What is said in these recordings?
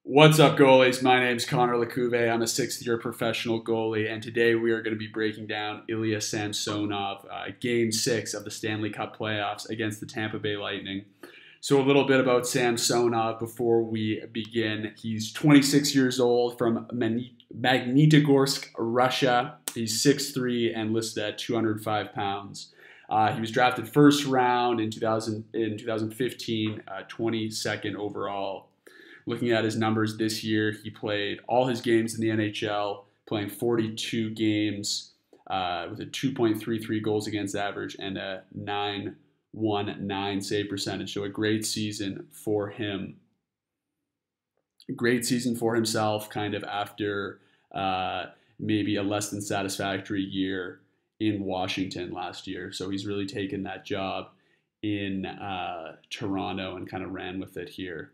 What's up, goalies? My name's Connor Lecouve. I'm a sixth-year professional goalie, and today we are going to be breaking down Ilya Samsonov, Game 6 of the Stanley Cup playoffs against the Tampa Bay Lightning. So a little bit about Samsonov before we begin. He's 26 years old from Magnitogorsk, Russia. He's 6'3" and listed at 205 pounds. He was drafted first round in 2015, 22nd overall. Looking at his numbers this year, he played all his games in the NHL, playing 42 games with a 2.33 goals against average and a 9.19 save percentage. So a great season for him. Great season for himself, kind of after maybe a less than satisfactory year in Washington last year. So he's really taken that job in Toronto and kind of ran with it here.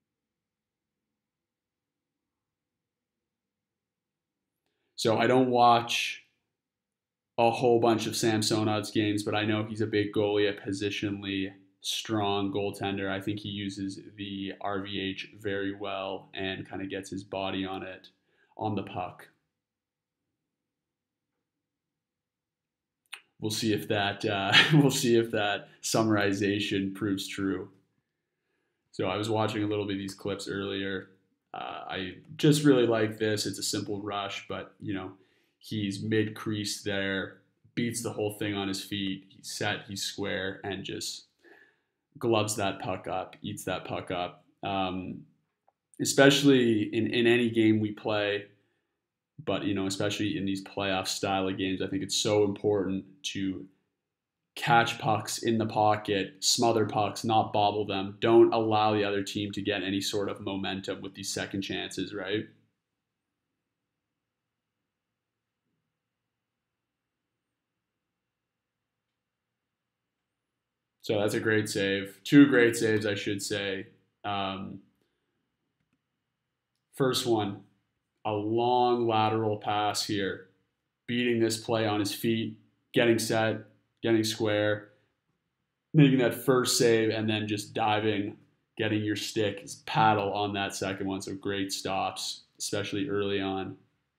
So I don't watch a whole bunch of Samsonov's games, but I know he's a big goalie, a positionally strong goaltender. I think he uses the RVH very well and kind of gets his body on it, on the puck. We'll see if that summarization proves true. So I was watching a little bit of these clips earlier. I just really like this. It's a simple rush, but he's mid-crease there, beats the whole thing on his feet. He's set, he's square, and just gloves that puck up, eats that puck up. Especially in any game we play, but especially in these playoff style of games, I think it's so important to catch pucks in the pocket, smother pucks, not bobble them. Don't allow the other team to get any sort of momentum with these second chances, right? So that's a great save. Two great saves, I should say. Um, First one, a long lateral pass here, beating this play on his feet, getting set, getting square, making that first save, and then just diving, getting your stick, his paddle on that second one. So great stops, especially early on.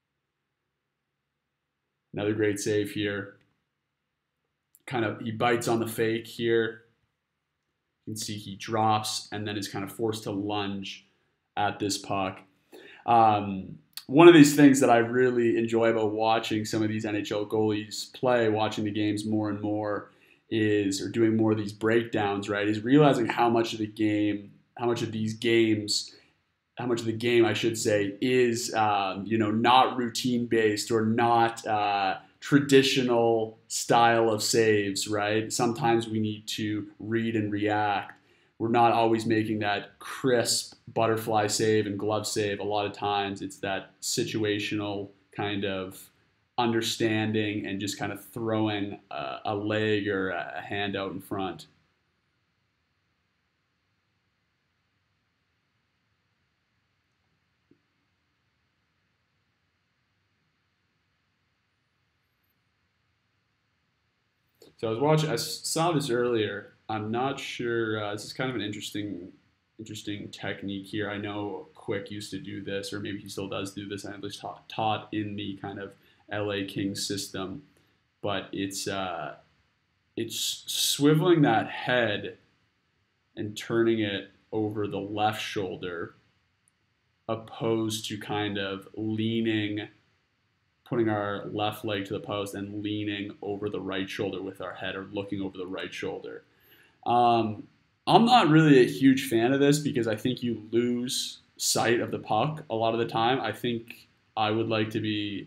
Another great save here. Kind of, he bites on the fake here. You can see he drops and then is kind of forced to lunge at this puck. One of these things that I really enjoy about watching some of these NHL goalies play, watching the games more and more, or doing more of these breakdowns, right, is realizing how much of the game, how much of these games, how much of the game, I should say, is, not routine based or not traditional style of saves, right? Sometimes we need to read and react. We're not always making that crisp butterfly save and glove save. A lot of times it's that situational kind of understanding and just kind of throwing a leg or a hand out in front. So I saw this earlier. I'm not sure. This is kind of an interesting technique here. I know Quick used to do this, or maybe he still does do this, and at least taught in the kind of LA Kings system. But it's swiveling that head and turning it over the left shoulder, opposed to kind of putting our left leg to the post and leaning over the right shoulder with our head, or looking over the right shoulder. I'm not really a huge fan of this because I think you lose sight of the puck a lot of the time. I think I would like to be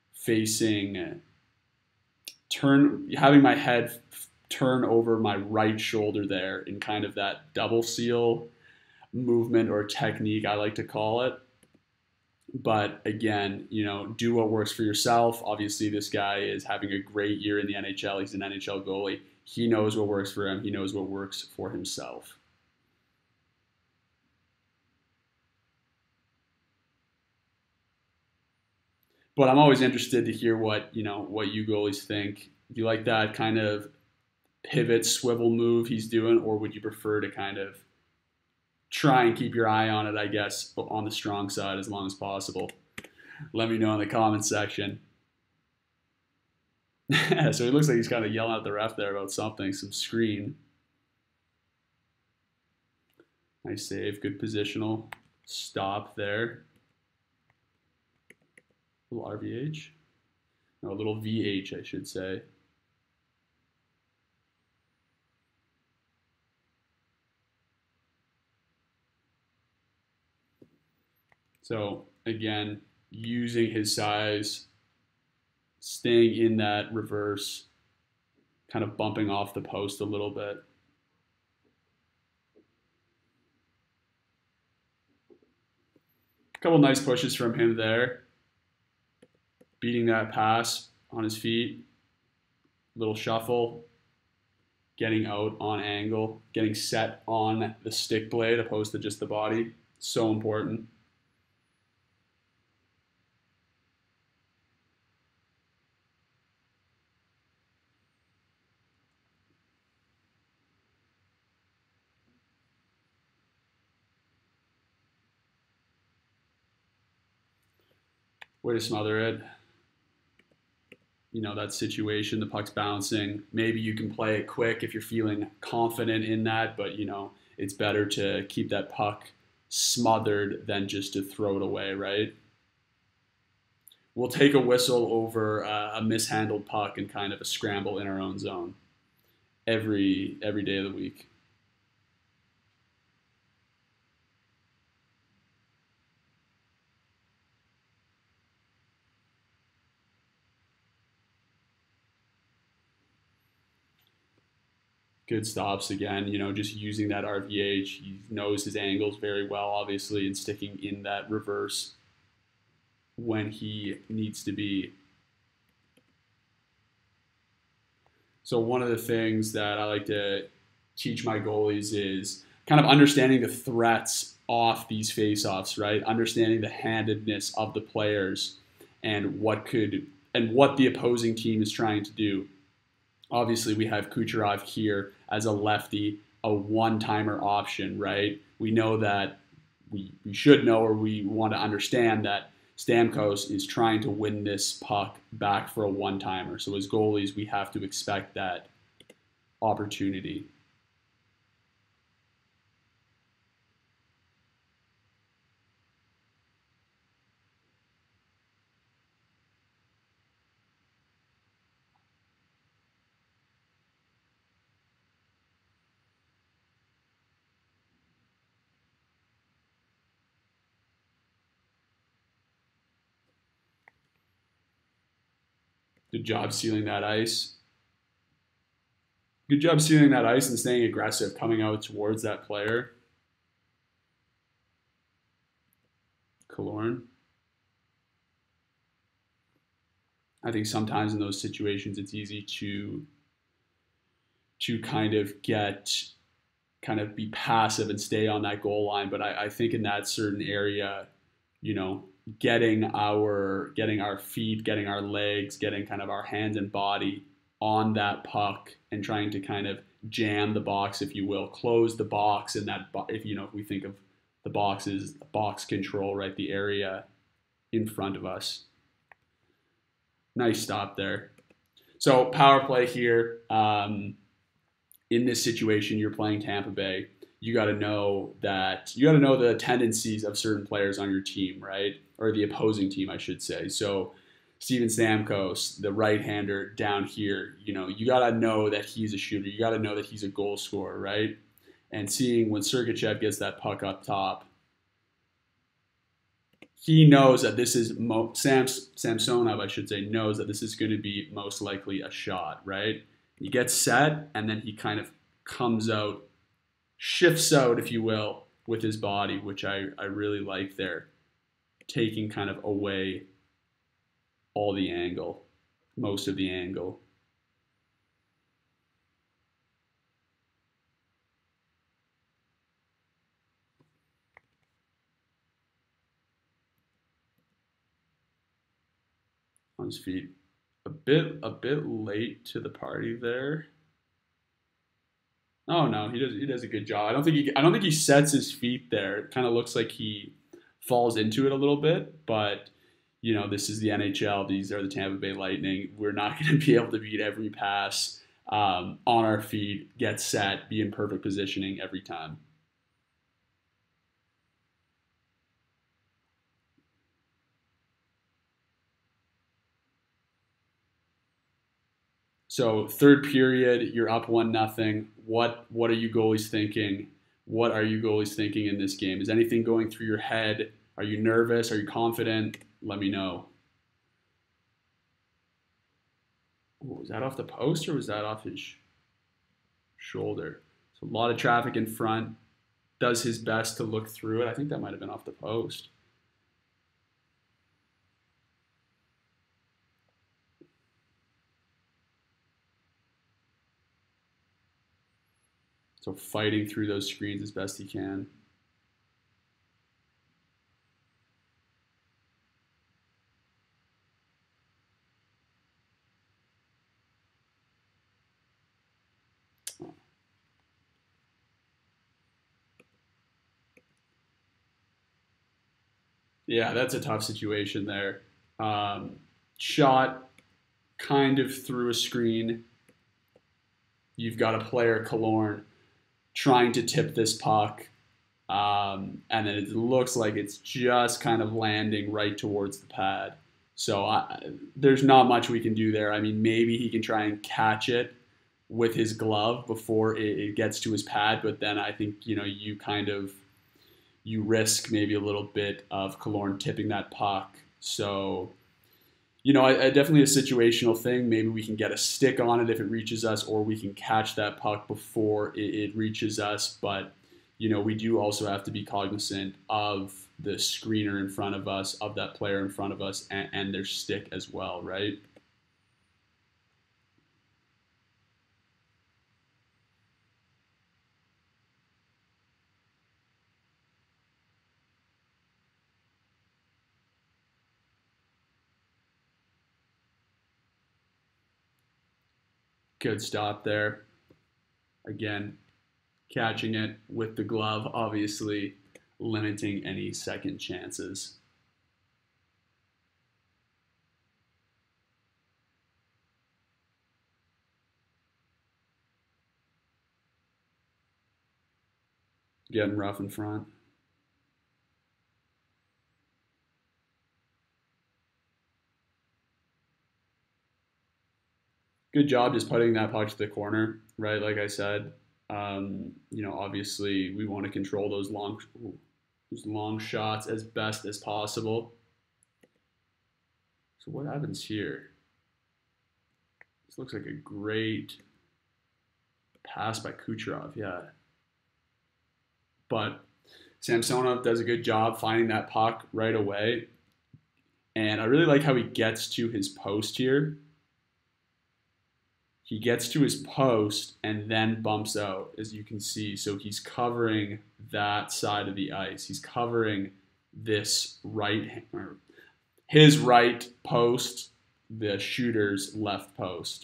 having my head turn over my right shoulder there in kind of that double seal movement or technique, I like to call it. But again, do what works for yourself. Obviously, this guy is having a great year in the NHL. He's an NHL goalie. He knows what works for him. He knows what works for himself. But I'm always interested to hear what you goalies think. Do you like that kind of pivot swivel move he's doing, or would you prefer to kind of try and keep your eye on it, I guess, on the strong side as long as possible. Let me know in the comments section. So it looks like he's kind of yelling at the ref there about something, some screen. Nice save, good positional stop there. A little RVH. No, a little VH, I should say. So again, using his size, staying in that reverse, kind of bumping off the post a little bit. A couple nice pushes from him there. Beating that pass on his feet. Little shuffle. Getting out on angle. Getting set on the stick blade opposed to just the body. So important. Way to smother it. You know, that situation, the puck's bouncing. Maybe you can play it quick if you're feeling confident in that, but, you know, it's better to keep that puck smothered than just to throw it away, right? We'll take a whistle over a mishandled puck and kind of a scramble in our own zone every day of the week. Good stops again, you know, just using that RVH. He knows his angles very well, obviously, and sticking in that reverse when he needs to be. So one of the things that I like to teach my goalies is kind of understanding the threats off these face-offs, right? Understanding the handedness of the players and what the opposing team is trying to do. Obviously, we have Kucherov here as a lefty, a one-timer option, right? We know that we should know, or we want to understand that Stamkos is trying to win this puck back for a one-timer. So as goalies, we have to expect that opportunity. Good job sealing that ice. Good job sealing that ice and staying aggressive, coming out towards that player. Killorn. I think sometimes in those situations it's easy to kind of be passive and stay on that goal line. But I think in that certain area, you know, getting our feet, getting our legs, getting kind of our hands and body on that puck and trying to kind of jam the box, if you will, close the box in that, if you know, if we think of the box as box control, right, the area in front of us. Nice stop there. So power play here. In this situation, you're playing Tampa Bay. You got to know the tendencies of certain players on your team, right? Or the opposing team, I should say. So Steven Stamkos, the right-hander down here, you know, you got to know that he's a shooter. You got to know that he's a goal scorer, right? And seeing when Sergachev gets that puck up top, he knows that this is Samsonov, I should say, knows that this is going to be most likely a shot, right? He gets set, and then he kind of comes out, shifts out, if you will, with his body, which I really like there, taking kind of away all the angle, most of the angle. On his feet. A bit late to the party there. Oh no, he does a good job. I don't think he sets his feet there. It kind of looks like he falls into it a little bit, but this is the NHL. These are the Tampa Bay Lightning. We're not going to be able to beat every pass on our feet, get set, be in perfect positioning every time. So third period, you're up 1-0. What are you goalies thinking? What are you goalies thinking in this game? Is anything going through your head? Are you nervous? Are you confident? Let me know. Ooh, was that off the post or was that off his shoulder? So a lot of traffic in front. Does his best to look through it. I think that might have been off the post. So fighting through those screens as best he can. Yeah, that's a tough situation there. Shot kind of through a screen. You've got a player, Killorn, trying to tip this puck. And then it looks like it's just kind of landing right towards the pad. So there's not much we can do there. I mean, maybe he can try and catch it with his glove before it gets to his pad, but then I think you risk maybe a little bit of Killorn tipping that puck. So I definitely a situational thing. Maybe we can get a stick on it if it reaches us, or we can catch that puck before it reaches us. But we do also have to be cognizant of the screener in front of us, of that player in front of us, and their stick as well, right? Good stop there. Again, catching it with the glove, obviously limiting any second chances. Getting rough in front. Good job just putting that puck to the corner, right? Like I said, obviously we want to control those long shots as best as possible. So what happens here? This looks like a great pass by Kucherov, yeah. But Samsonov does a good job finding that puck right away. And I really like how he gets to his post here. He gets to his post and then bumps out, as you can see. So he's covering that side of the ice. He's covering this or his right post, the shooter's left post.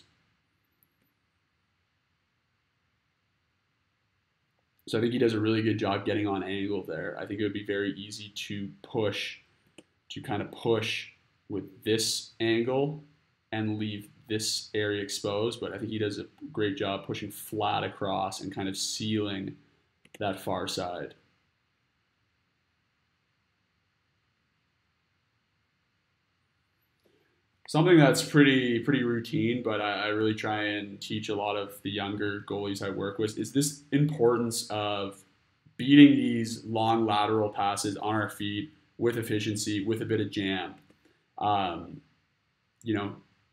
So I think he does a really good job getting on angle there. I think it would be very easy to kind of push with this angle and leave this area exposed, but I think he does a great job pushing flat across and kind of sealing that far side. Something that's pretty routine, but I really try and teach a lot of the younger goalies I work with is this importance of beating these long lateral passes on our feet with efficiency, with a bit of jam. Um, you know,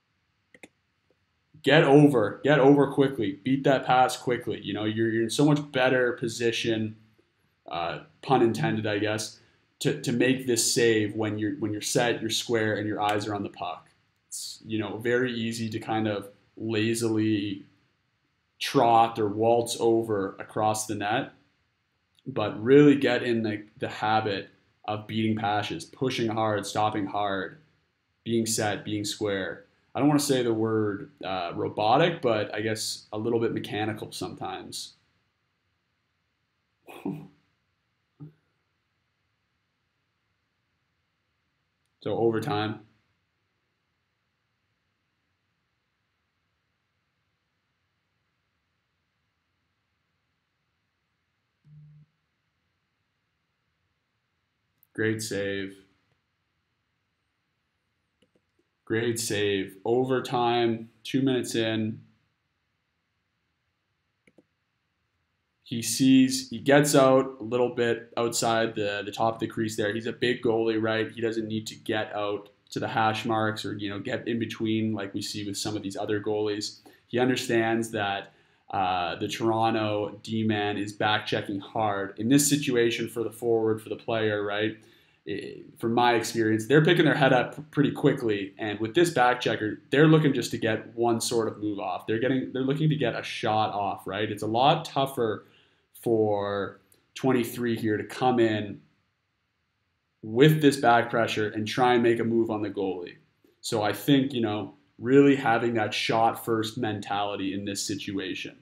get over quickly, beat that pass quickly. You're in so much better position, pun intended, I guess, to make this save when you're set, you're square, and your eyes are on the puck. It's very easy to kind of lazily trot or waltz over across the net, but really get in the habit of beating passes, pushing hard, stopping hard, being set, being square. I don't want to say the word robotic, but I guess a little bit mechanical sometimes. So overtime. Great save. Great save. Overtime, 2 minutes in. He gets out a little bit outside the top of the crease there. He's a big goalie, right? He doesn't need to get out to the hash marks or, get in between like we see with some of these other goalies. He understands that the Toronto D-man is back checking hard. In this situation for the forward, for the player, right? From my experience, they're picking their head up pretty quickly, and with this back checker, they're looking just to get one sort of move off. They're looking to get a shot off, right? It's a lot tougher for 23 here to come in with this back pressure and try and make a move on the goalie. So I think, really having that shot first mentality in this situation.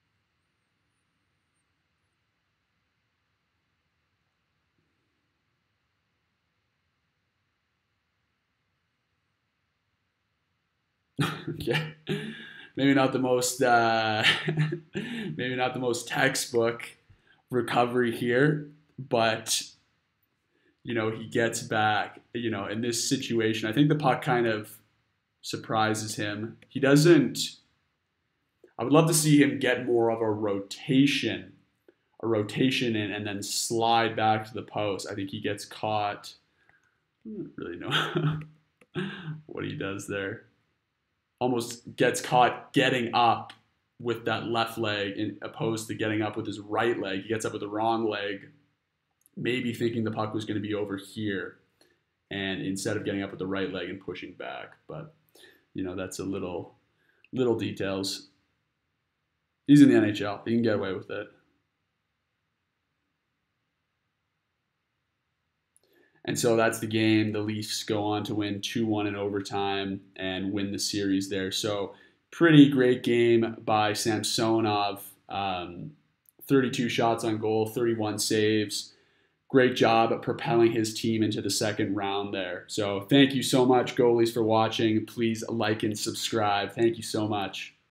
Yeah, maybe not the most maybe not the most textbook recovery here, but he gets back. In this situation, I think the puck kind of surprises him. He doesn't. I would love to see him get more of a rotation in, and then slide back to the post. I think he gets caught. I don't really know what he does there. Almost gets caught getting up with that left leg in opposed to getting up with his right leg. He gets up with the wrong leg, maybe thinking the puck was going to be over here, and instead of getting up with the right leg and pushing back. But that's a little details. He's in the NHL. He can get away with it. And so that's the game. The Leafs go on to win 2-1 in overtime and win the series there. So pretty great game by Samsonov. 32 shots on goal, 31 saves. Great job at propelling his team into the second round there. So thank you so much, goalies, for watching. Please like and subscribe. Thank you so much.